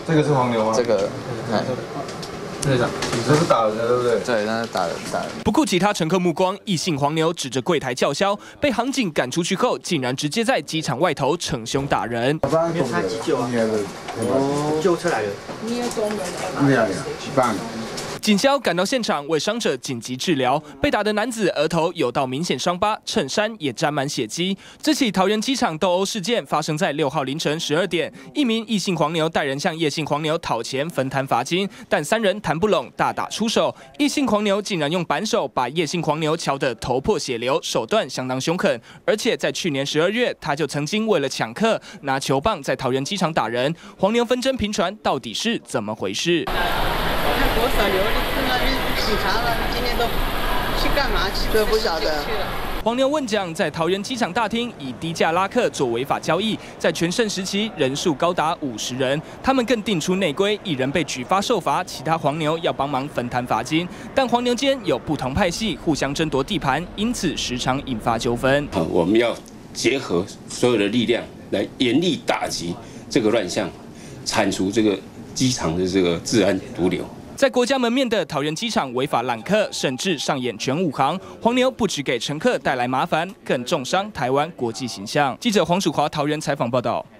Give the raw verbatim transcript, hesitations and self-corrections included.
这个是黄牛吗？ 这个，哎。 队长，你这是打人的，对不对？ 对，那是打人打人。 不顾其他乘客目光，异性黄牛指着柜台叫嚣，被航警赶出去后，竟然直接在机场外头逞凶打人。 因为他急救啊，救出来了。你也懂的。对呀，几棒。 警消赶到现场为伤者紧急治疗，被打的男子额头有道明显伤疤，衬衫也沾满血迹。这起桃园机场斗殴事件发生在六号凌晨十二点，一名异性黄牛带人向叶姓黄牛讨钱分摊罚金，但三人谈不拢，大打出手。异性黄牛竟然用扳手把叶姓黄牛敲得头破血流，手段相当凶狠。而且在去年十二月，他就曾经为了抢客拿球棒在桃园机场打人。黄牛纷争频传，到底是怎么回事？ 看国手流利去那边警察了，今天都去干嘛去？ 这不晓得。 黄牛问奖在桃园机场大厅以低价拉客做违法交易，在全盛时期人数高达五十人，他们更定出内规，一人被举发受罚，其他黄牛要帮忙分摊罚金。但黄牛间有不同派系，互相争夺地盘，因此时常引发纠纷。 好，我们要结合所有的力量来严厉打击这个乱象，铲除这个机场的这个治安毒瘤。 在国家门面的桃园机场违法揽客，甚至上演全武行。黄牛不只给乘客带来麻烦，更重伤台湾国际形象。记者黄曙华桃园采访报道。